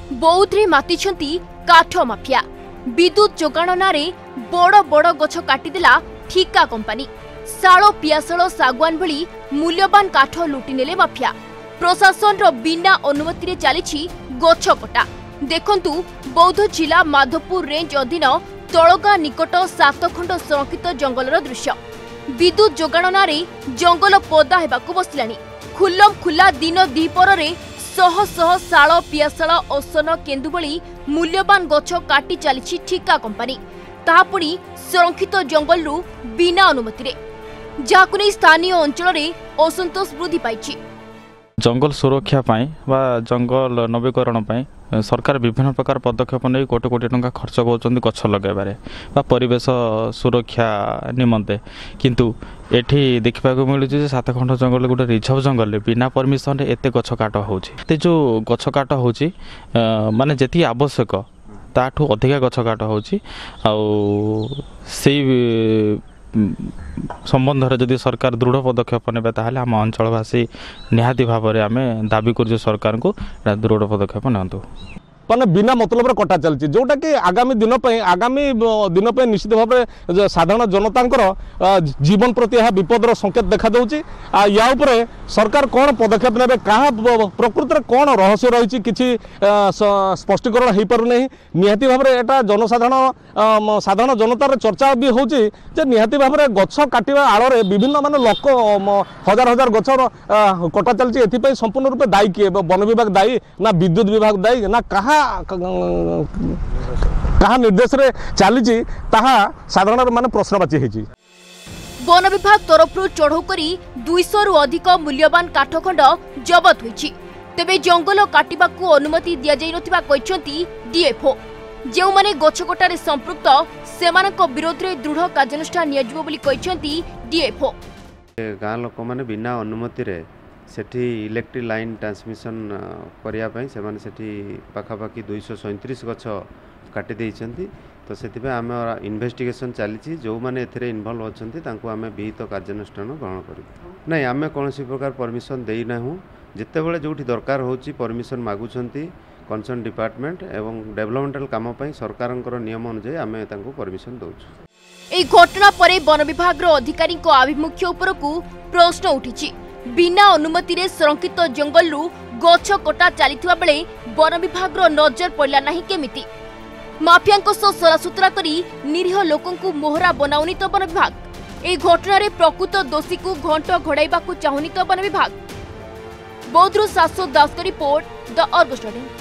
बौद्धरे मातिछंती काठ माफिया। विद्युत जोगाण नारे बड़ बड़ गछ काटिदेला ठिका कंपानी। शाल पियाशल सागवान भली मूल्यवान काठ लुटि नेले माफिया। प्रशासन रो बिना अनुमति रे चलीछि गछ कटा। देखंतु बौद्ध जिला माधवपुर रेंज अधीन तळगा निकट 7 खंड संरक्षित जंगलर दृश्य। विद्युत जोगाण नारे जंगल पदा हेबाकु बसिलानी। खुल्लम खुल्ला दिन दीपर रे शह शह शाल पियाशल औसन केन्दु भली मूल्यवान गछ काटी चलीछि ठिका कंपानी। ताहा पुणी संरक्षित जंगलरू बिना अनुमति रे, जाहाकु नै स्थानीय अंचल रे असंतोष वृद्धि पाइछि। जंगल सुरक्षा पाई बा जंगल नवीकरण पाई सरकार विभिन्न प्रकार पदक्षेप नहीं कोटी कोटी टंका खर्च कर गछ लगेबारे बा परिवेश सुरक्षा निमंते, किंतु एठी देखा मिलूँ 7 खंड जंगल गोटे रिजर्व जंगल बिना परमिशन एते गछ काट होची। जो गछ काट होची माने जेती आवश्यक ताठू अधिका गछ काट होची। संबंध में जदि सरकार दृढ़ पदक्षेप ने आम अंचलवासी निहाती भाव में आम दाबी कर सरकार को दृढ़ पदक्षेप नियंतु। माने बिना मतलब कटा चलती जोटा कि आगामी दिन पे निश्चित भाव साधारण जनता जीवन प्रति यह विपदर संकेत देखा दूची। या उपरे सरकार कौन पदक्षेप ने क्या प्रकृत में कौन रहस्य रही किसी स्पष्टीकरण हो पार नहीं। निहाती भाव में यहाँ साधारण जनतार चर्चा भी होची जे निहाती भाव में गछ काटिबा आड़े विभिन्न मान लोक हजार हजार गछ कटा चलती। एथि संपूर्ण रूपे दायी किए? वन विभाग दायी ना विद्युत विभाग दायी ना कहा निर्देश रे चली साधारण माने प्रश्नवाची है। वन विभाग तरफ चढ़ऊ करी 200 रु अधिक मूल्यवान काठखंड जबत होईछि। तेबे जंगल काटिबाकू अनुमति दिया जाई नथिबा कहिसंती डीएफओ। जेउ माने गछ कटारे संपृक्त सेमानक विरोध रे दृढ़ कार्यानुष्ठान नियाजिबो बोली कहिसंती डीएफओ। गाँ लोक माने बिना अनुमति रे सेठी इलेक्ट्रिक लाइन ट्रांसमिशन करिया पई सेमाने सेठी पाखापाखि 237 गछ काटी देइछंती। तो सेति पे आम इन्वेस्टिगेशन चली जो माने एथरे इन्वॉल्व अछंती तांको आमे विहित कार्यानुष्ठान ग्रहण करिबु। नै आमे कोनोसी प्रकार परमिशन देई नाहु। जेते बेले जोठी दरकार होची परमिशन मागुछंती कंसर्न डिपार्टमेंट एवं डेवलपमेंटल काम पई सरकारनकर नियम अनुसार आमे तांको परमिशन दउछु। एई घटना परे वन विभाग रो अधिकारी को आभिमुख्य उपरकू प्रश्न उठिछि। बिना अनुमति रे संरक्षित जंगलरू गछ कटा चलीथिबा बेले वन विभाग रो नजर पड़ला नाही केमिति? माफियांको सह सरासुतरा करी निरीह लोकंकु मोहरा बनाउनी तो वन विभाग। एई घटना रे प्रकृत दोषी को घंट घोड़ाइबाकू चाहुनी तो वन विभाग। बौद्धरू शाश्वत दास का रिपोर्ट, द अर्गस।